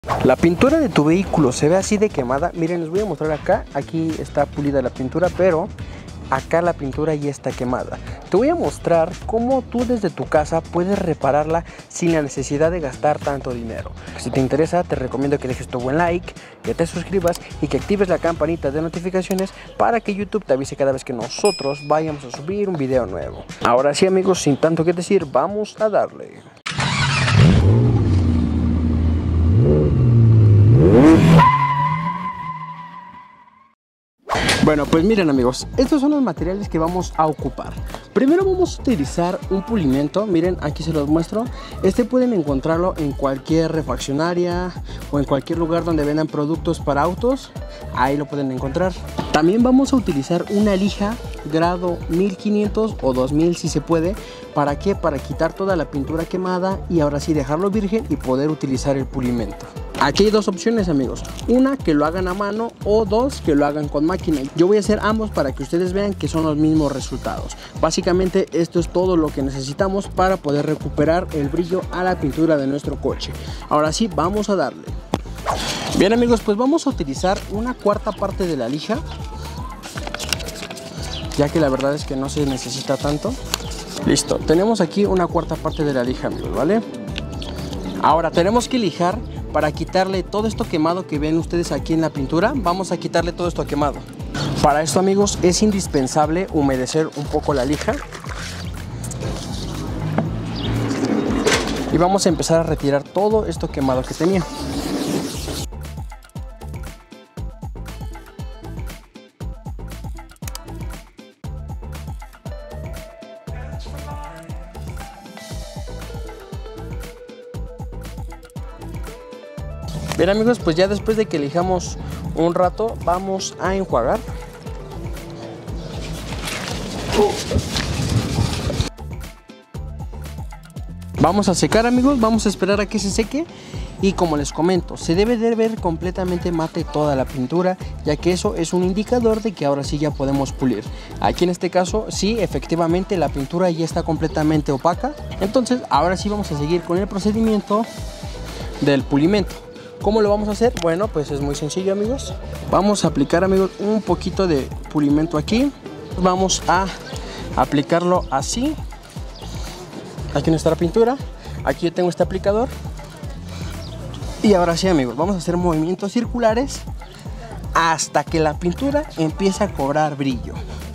La pintura de tu vehículo se ve así de quemada. Miren, les voy a mostrar acá. Aquí está pulida la pintura, pero acá la pintura ya está quemada. Te voy a mostrar cómo tú desde tu casa puedes repararla sin la necesidad de gastar tanto dinero. Si te interesa, te recomiendo que dejes tu buen like, que te suscribas y que actives la campanita de notificaciones para que YouTube te avise cada vez que nosotros vayamos a subir un video nuevo. Ahora sí, amigos, sin tanto que decir, vamos a darle. Bueno, pues miren, amigos, estos son los materiales que vamos a ocupar. Primero vamos a utilizar un pulimento. Miren, aquí se los muestro. Este pueden encontrarlo en cualquier refaccionaria o en cualquier lugar donde vendan productos para autos. Ahí lo pueden encontrar. También vamos a utilizar una lija grado 1500 o 2000 si se puede. ¿Para qué? Para quitar toda la pintura quemada y ahora sí dejarlo virgen y poder utilizar el pulimento. Aquí hay dos opciones, amigos. Una, que lo hagan a mano, o dos, que lo hagan con máquina. Yo voy a hacer ambos para que ustedes vean que son los mismos resultados. Básicamente esto es todo lo que necesitamos para poder recuperar el brillo a la pintura de nuestro coche. Ahora sí, vamos a darle. Bien, amigos, pues vamos a utilizar una cuarta parte de la lija, ya que la verdad es que no se necesita tanto. Listo, tenemos aquí una cuarta parte de la lija, amigos, ¿vale? Ahora tenemos que lijar para quitarle todo esto quemado que ven ustedes aquí en la pintura. Vamos a quitarle todo esto quemado. Para esto, amigos, es indispensable humedecer un poco la lija. Y vamos a empezar a retirar todo esto quemado que tenía. Bien, amigos, pues ya después de que lijamos un rato, vamos a enjuagar. Vamos a secar, amigos, vamos a esperar a que se seque. Y como les comento, se debe de ver completamente mate toda la pintura, ya que eso es un indicador de que ahora sí ya podemos pulir. Aquí en este caso, sí, efectivamente la pintura ya está completamente opaca. Entonces, ahora sí vamos a seguir con el procedimiento del pulimento. ¿Cómo lo vamos a hacer? Bueno, pues es muy sencillo, amigos. Vamos a aplicar, amigos, un poquito de pulimento aquí. Vamos a aplicarlo así. Aquí en nuestra pintura. Aquí yo tengo este aplicador. Y ahora sí, amigos, vamos a hacer movimientos circulares hasta que la pintura empiece a cobrar brillo.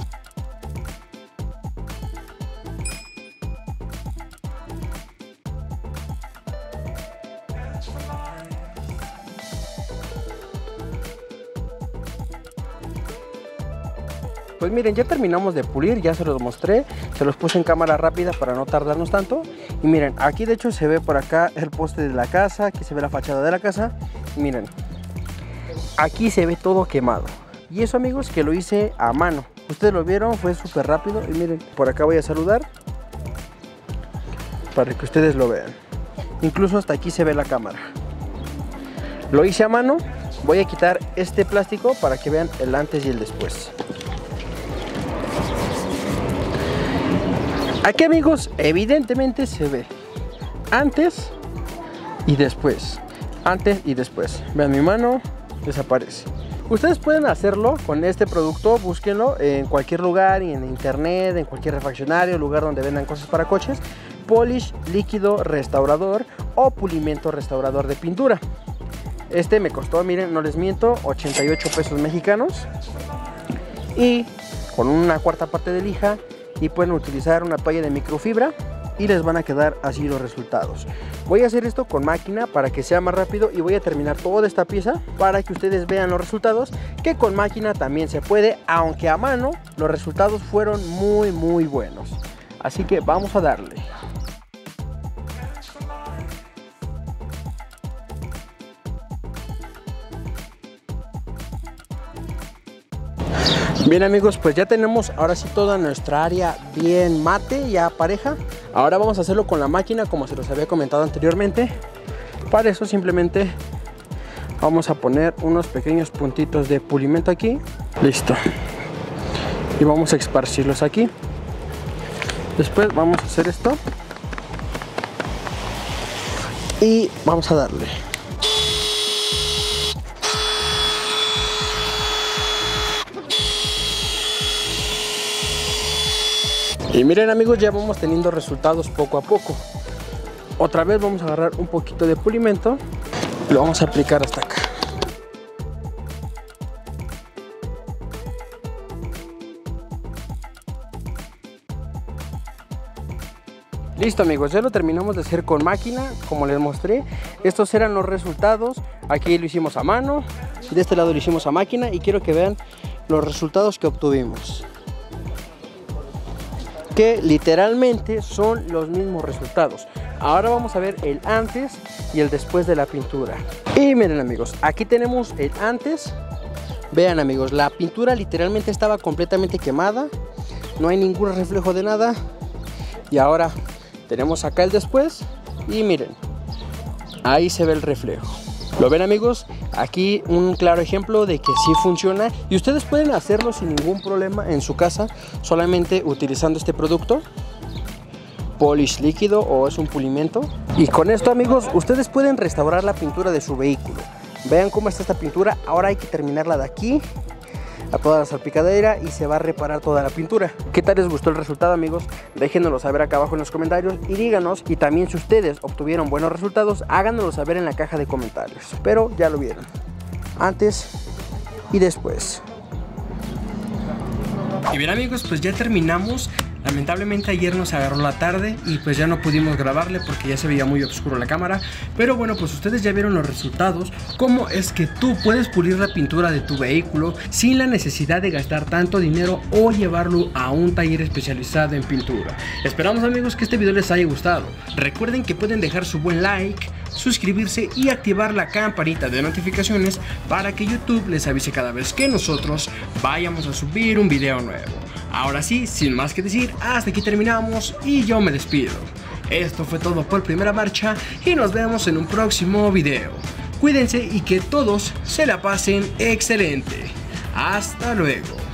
Pues miren, ya terminamos de pulir, ya se los mostré, se los puse en cámara rápida para no tardarnos tanto. Y miren, aquí de hecho se ve por acá el poste de la casa, aquí se ve la fachada de la casa. Y miren, aquí se ve todo quemado. Y eso, amigos, que lo hice a mano. Ustedes lo vieron, fue súper rápido. Y miren, por acá voy a saludar para que ustedes lo vean. Incluso hasta aquí se ve la cámara. Lo hice a mano. Voy a quitar este plástico para que vean el antes y el después. Aquí, amigos, evidentemente se ve antes y después. Antes y después. Vean mi mano, desaparece. Ustedes pueden hacerlo con este producto, búsquenlo en cualquier lugar, en internet, en cualquier refaccionario, lugar donde vendan cosas para coches. Polish líquido restaurador o pulimento restaurador de pintura. Este me costó, miren, no les miento, 88 pesos mexicanos. Y con una cuarta parte de lija. Y pueden utilizar una toalla de microfibra y les van a quedar así los resultados. Voy a hacer esto con máquina para que sea más rápido y voy a terminar toda esta pieza para que ustedes vean los resultados, que con máquina también se puede, aunque a mano los resultados fueron muy buenos. Así que vamos a darle. Bien, amigos, pues ya tenemos ahora sí toda nuestra área bien mate, ya pareja. Ahora vamos a hacerlo con la máquina como se los había comentado anteriormente. Para eso simplemente vamos a poner unos pequeños puntitos de pulimento aquí. Listo. Y vamos a esparcirlos aquí. Después vamos a hacer esto. Y vamos a darle. Y miren amigos, ya vamos teniendo resultados poco a poco. Otra vez vamos a agarrar un poquito de pulimento y lo vamos a aplicar hasta acá. Listo amigos, ya lo terminamos de hacer con máquina, como les mostré. Estos eran los resultados. Aquí lo hicimos a mano, de este lado lo hicimos a máquina y quiero que vean los resultados que obtuvimos. Que literalmente son los mismos resultados. Ahora vamos a ver el antes y el después de la pintura. Y miren amigos, aquí tenemos el antes. Vean amigos, la pintura literalmente estaba completamente quemada. No hay ningún reflejo de nada. Y ahora tenemos acá el después. Y miren, ahí se ve el reflejo. ¿Lo ven amigos? Aquí un claro ejemplo de que sí funciona y ustedes pueden hacerlo sin ningún problema en su casa, solamente utilizando este producto, polish líquido o es un pulimento. Y con esto amigos, ustedes pueden restaurar la pintura de su vehículo. Vean cómo está esta pintura, ahora hay que terminarla de aquí a toda la salpicadera y se va a reparar toda la pintura. ¿Qué tal les gustó el resultado amigos? Déjenoslo saber acá abajo en los comentarios y díganos, y también si ustedes obtuvieron buenos resultados, háganoslo saber en la caja de comentarios. Pero ya lo vieron, antes y después. Y bien amigos, pues ya terminamos. Lamentablemente ayer nos agarró la tarde y pues ya no pudimos grabarle porque ya se veía muy oscuro la cámara. Pero bueno, pues ustedes ya vieron los resultados. Cómo es que tú puedes pulir la pintura de tu vehículo sin la necesidad de gastar tanto dinero o llevarlo a un taller especializado en pintura. Esperamos amigos que este video les haya gustado. Recuerden que pueden dejar su buen like, suscribirse y activar la campanita de notificaciones para que YouTube les avise cada vez que nosotros vayamos a subir un video nuevo. Ahora sí, sin más que decir, hasta aquí terminamos y yo me despido. Esto fue todo por Primera Marcha y nos vemos en un próximo video. Cuídense y que todos se la pasen excelente. Hasta luego.